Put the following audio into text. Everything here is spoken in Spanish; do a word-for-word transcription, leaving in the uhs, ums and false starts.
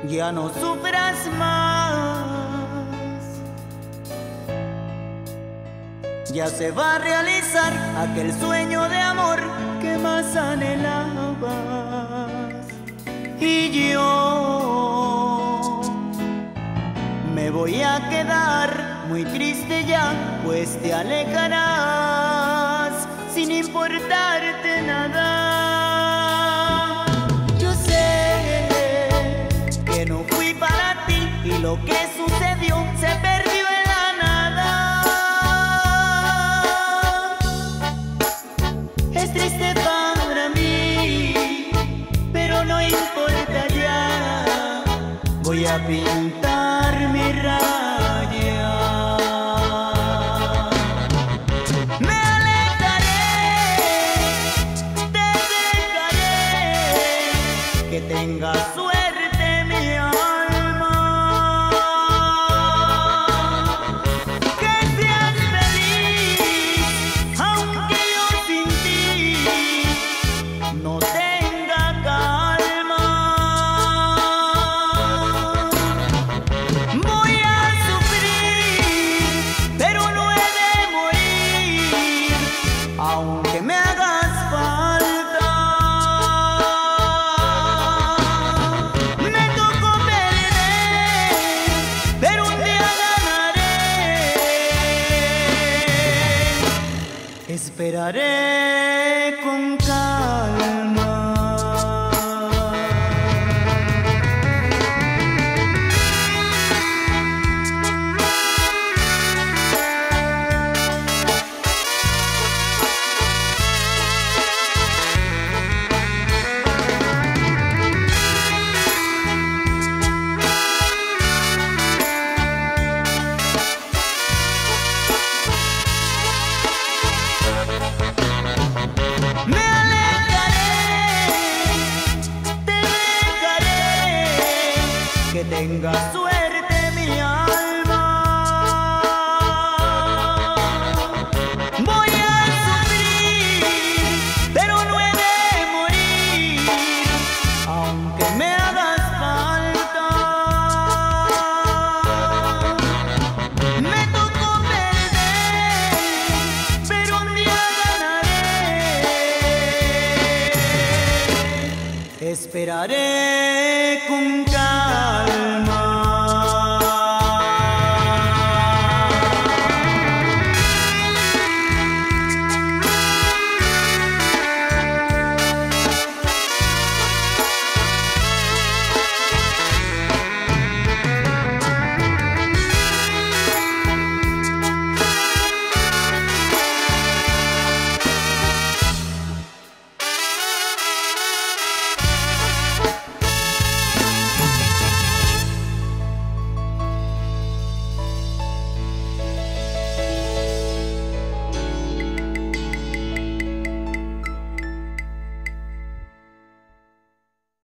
ya no sufras más. Ya se va a realizar aquel sueño de amor que más anhelabas. Y yo me voy a quedar muy triste ya, pues te alejarás sin importarte nada. Yo sé que no fui para ti y lo que sucedió se perdió en la nada. Es triste para mí, pero no importa ya. Voy a pintar mi raya. Me alejaré, te dejaré, que tenga suerte mi alma. Que seas feliz, aunque yo sin ti no tenga calma. Voy a sufrir, pero no he de morir, aunque me hagas falta. Me tocó perder, pero un día ganaré. Esperaré con calma. Me alejaré, te dejaré, que tenga suerte mi alma. Voy a sufrir, pero no he de morir, aunque me hagas falta. Me tocó perder, pero un día ganaré. Esperaré con calma.